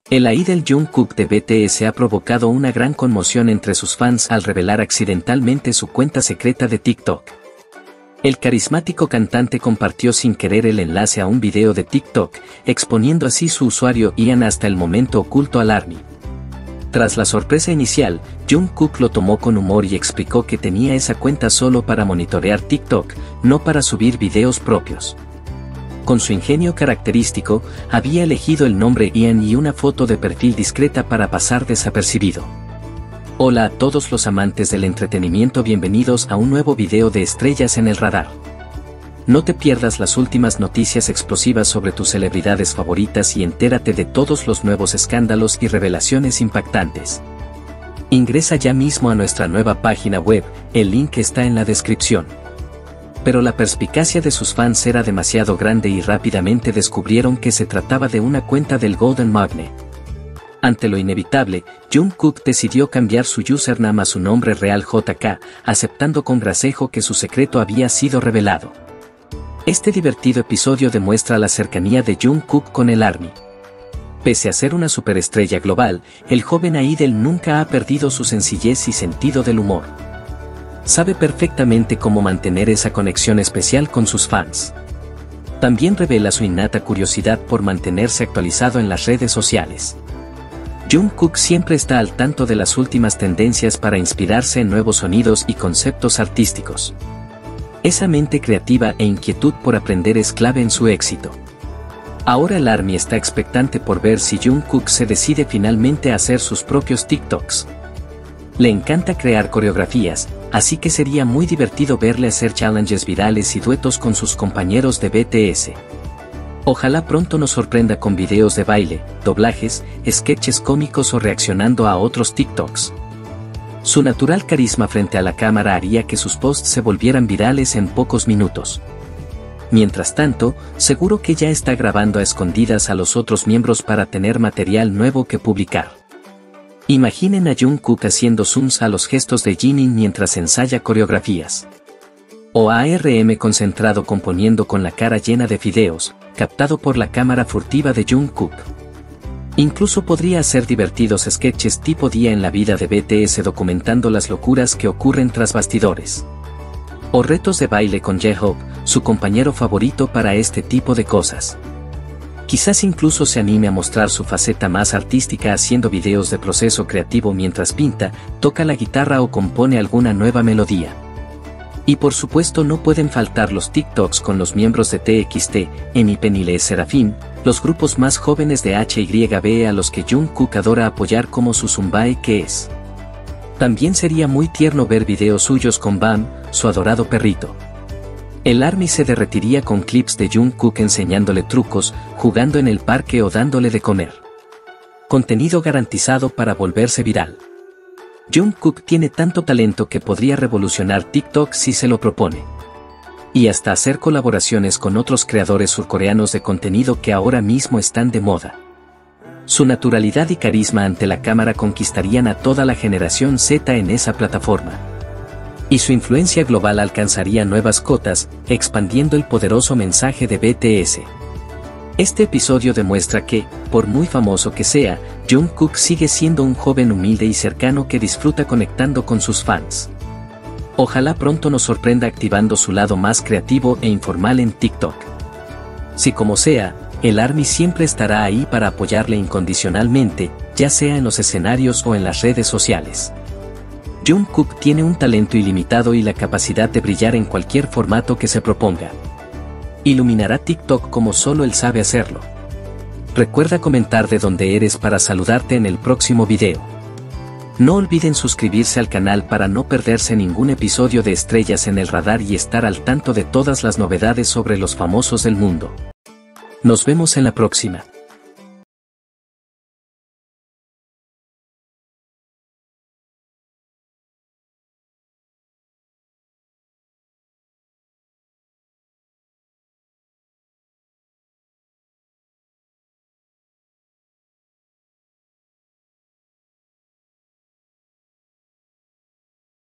El idol Jungkook de BTS ha provocado una gran conmoción entre sus fans al revelar accidentalmente su cuenta secreta de TikTok. El carismático cantante compartió sin querer el enlace a un video de TikTok, exponiendo así su usuario Ian hasta el momento oculto al ARMY. Tras la sorpresa inicial, Jungkook lo tomó con humor y explicó que tenía esa cuenta solo para monitorear TikTok, no para subir videos propios. Con su ingenio característico, había elegido el nombre Ian y una foto de perfil discreta para pasar desapercibido. Hola a todos los amantes del entretenimiento, bienvenidos a un nuevo video de Estrellas en el Radar. No te pierdas las últimas noticias explosivas sobre tus celebridades favoritas y entérate de todos los nuevos escándalos y revelaciones impactantes. Ingresa ya mismo a nuestra nueva página web, el link está en la descripción. Pero la perspicacia de sus fans era demasiado grande y rápidamente descubrieron que se trataba de una cuenta del Golden Magnet. Ante lo inevitable, Jungkook decidió cambiar su username a su nombre real JK, aceptando con gracejo que su secreto había sido revelado. Este divertido episodio demuestra la cercanía de Jungkook con el ARMY. Pese a ser una superestrella global, el joven idol nunca ha perdido su sencillez y sentido del humor. Sabe perfectamente cómo mantener esa conexión especial con sus fans. También revela su innata curiosidad por mantenerse actualizado en las redes sociales. Jungkook siempre está al tanto de las últimas tendencias para inspirarse en nuevos sonidos y conceptos artísticos. Esa mente creativa e inquietud por aprender es clave en su éxito. Ahora el ARMY está expectante por ver si Jungkook se decide finalmente a hacer sus propios TikToks. Le encanta crear coreografías, así que sería muy divertido verle hacer challenges virales y duetos con sus compañeros de BTS. Ojalá pronto nos sorprenda con videos de baile, doblajes, sketches cómicos o reaccionando a otros TikToks. Su natural carisma frente a la cámara haría que sus posts se volvieran virales en pocos minutos. Mientras tanto, seguro que ya está grabando a escondidas a los otros miembros para tener material nuevo que publicar. Imaginen a Jungkook haciendo zooms a los gestos de Jimin mientras ensaya coreografías. O a ARM concentrado componiendo con la cara llena de fideos, captado por la cámara furtiva de Jungkook. Incluso podría hacer divertidos sketches tipo día en la vida de BTS documentando las locuras que ocurren tras bastidores. O retos de baile con J-Hope, su compañero favorito para este tipo de cosas. Quizás incluso se anime a mostrar su faceta más artística haciendo videos de proceso creativo mientras pinta, toca la guitarra o compone alguna nueva melodía. Y por supuesto no pueden faltar los TikToks con los miembros de TXT, N.I.PEN y LE SSERAFIM, los grupos más jóvenes de HYBE a los que Jungkook adora apoyar como su Zumbae que es. También sería muy tierno ver videos suyos con Bam, su adorado perrito. El ARMY se derretiría con clips de Jungkook enseñándole trucos, jugando en el parque o dándole de comer. Contenido garantizado para volverse viral. Jungkook tiene tanto talento que podría revolucionar TikTok si se lo propone. Y hasta hacer colaboraciones con otros creadores surcoreanos de contenido que ahora mismo están de moda. Su naturalidad y carisma ante la cámara conquistarían a toda la generación Z en esa plataforma. Y su influencia global alcanzaría nuevas cotas, expandiendo el poderoso mensaje de BTS. Este episodio demuestra que, por muy famoso que sea, Jungkook sigue siendo un joven humilde y cercano que disfruta conectando con sus fans. Ojalá pronto nos sorprenda activando su lado más creativo e informal en TikTok. Si como sea, el ARMY siempre estará ahí para apoyarle incondicionalmente, ya sea en los escenarios o en las redes sociales. Jungkook tiene un talento ilimitado y la capacidad de brillar en cualquier formato que se proponga. Iluminará TikTok como solo él sabe hacerlo. Recuerda comentar de dónde eres para saludarte en el próximo video. No olviden suscribirse al canal para no perderse ningún episodio de Estrellas en el Radar y estar al tanto de todas las novedades sobre los famosos del mundo. Nos vemos en la próxima.